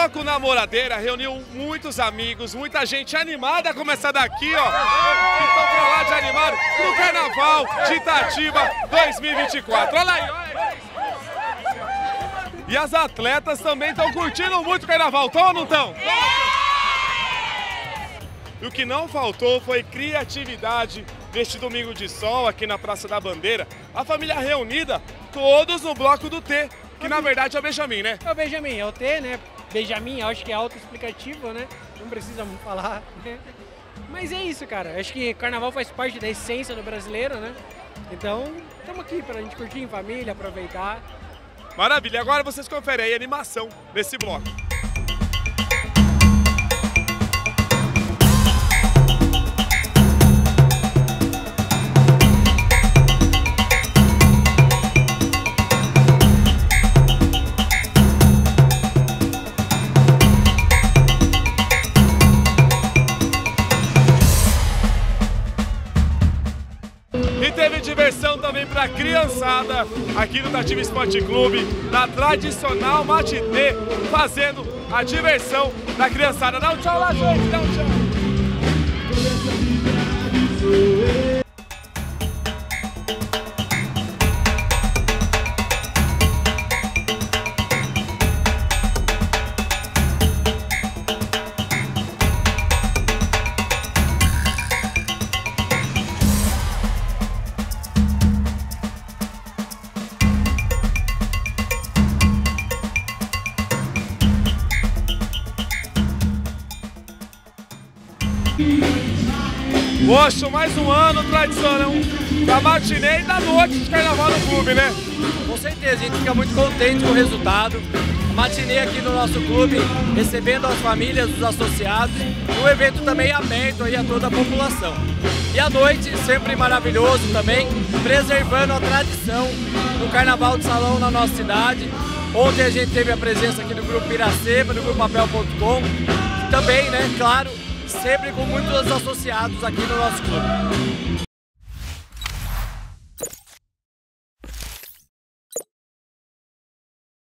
bloco Namoradeira reuniu muitos amigos, muita gente animada a começar daqui, ó. Que estão pra lá de animado no Carnaval de Itatiba 2024. Olha aí, olha aí. E as atletas também estão curtindo muito o Carnaval, estão ou não estão? E o que não faltou foi criatividade neste domingo de sol aqui na Praça da Bandeira. A família reunida, todos no bloco do T, que na verdade é o Benjamin, né? É o Benjamin, é o T, né? Benjamin, acho que é autoexplicativo, né? Não precisa muito falar, né? Mas é isso, cara. Acho que carnaval faz parte da essência do brasileiro, né? Então, estamos aqui pra gente curtir em família, aproveitar. Maravilha, agora vocês conferem aí a animação desse bloco. E teve diversão também para a criançada aqui no Itatiba Esporte Clube, na tradicional matinê, fazendo a diversão da criançada. Dá um tchau lá, gente, dá um tchau. Poxa, mais um ano tradicional da matinê e da noite de carnaval no clube, né? Com certeza, a gente fica muito contente com o resultado. A matinê aqui no nosso clube, recebendo as famílias, os associados, um evento também aberto aí a toda a população. E a noite, sempre maravilhoso também, preservando a tradição do carnaval de salão na nossa cidade. Ontem a gente teve a presença aqui do Grupo Piracema, do Grupo Papel.com, também, né, claro, sempre com muitos associados aqui no nosso clube.